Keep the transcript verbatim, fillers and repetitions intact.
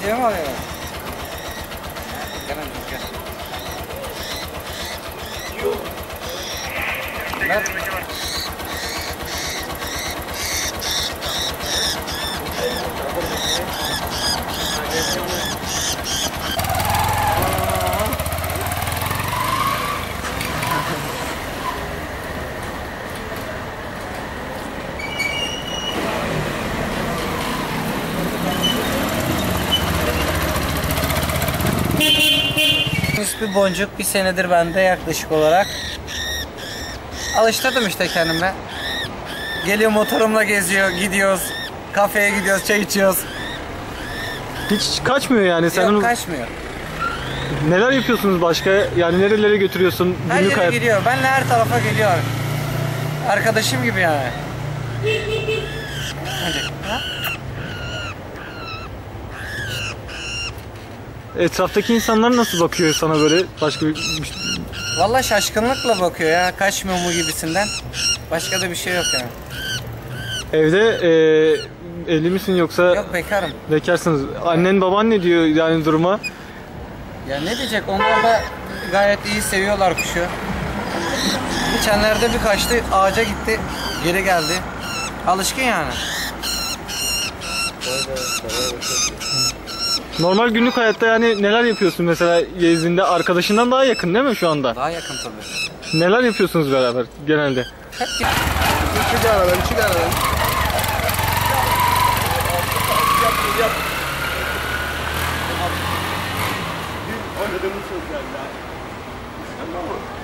Video mu alıyor? Gel gel. Ver. Bir boncuk bir senedir bende yaklaşık olarak. Alıştırdım işte kendime. Geliyor motorumla geziyor, gidiyoruz. Kafeye gidiyoruz, çay içiyoruz. Hiç kaçmıyor yani. Sen Yok, onu... kaçmıyor. Neler yapıyorsunuz başka? Yani nerelere götürüyorsun? Her Günlük yere hayat... gidiyor. Benle her tarafa geliyor. Arkadaşım gibi yani. Etraftaki insanlar nasıl bakıyor sana böyle? Başka bir... Vallahi şaşkınlıkla bakıyor ya. Kaçmıyor mu gibisinden. Başka da bir şey yok yani. Evde e, evli misin yoksa? Yok, bekarım. Bekarsınız. Annen baban ne diyor yani duruma? Ya ne diyecek? Onlar da gayet iyi seviyorlar kuşu. Geçenlerde bir kaçtı, ağaca gitti, geri geldi. Alışkın yani. Normal günlük hayatta yani neler yapıyorsun mesela gezdiğinde? Arkadaşından daha yakın değil mi şu anda? Daha yakın tabii. Neler yapıyorsunuz beraber genelde? Hep Çık aradan, çık aradan. Yap, yap. Dün oynadığımız sözler ya. Anladın mı?